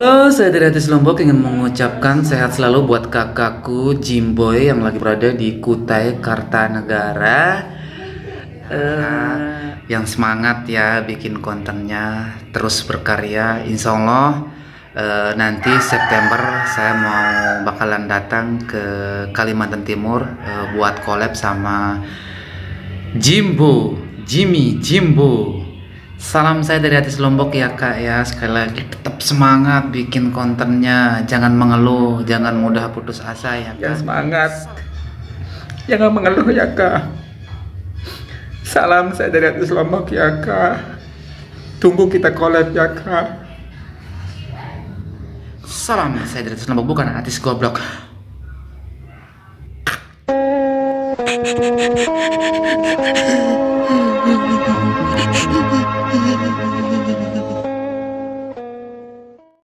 Halo, saya dari Atis Lombok ingin mengucapkan sehat selalu buat kakakku Jimboy yang lagi berada di Kutai Kartanegara. Yang semangat ya bikin kontennya, terus berkarya. Insya Allah nanti September saya mau bakalan datang ke Kalimantan Timur buat collab sama Jimbo. Salam saya dari Atis Lombok ya kak ya. Sekali lagi tetap semangat bikin kontennya. Jangan mengeluh, jangan mudah putus asa ya Ya kak. semangat, jangan mengeluh ya kak. Salam saya dari Atis Lombok ya kak. Tunggu kita collab ya kak. Salam saya dari Atis Lombok, bukan Atis Goblok.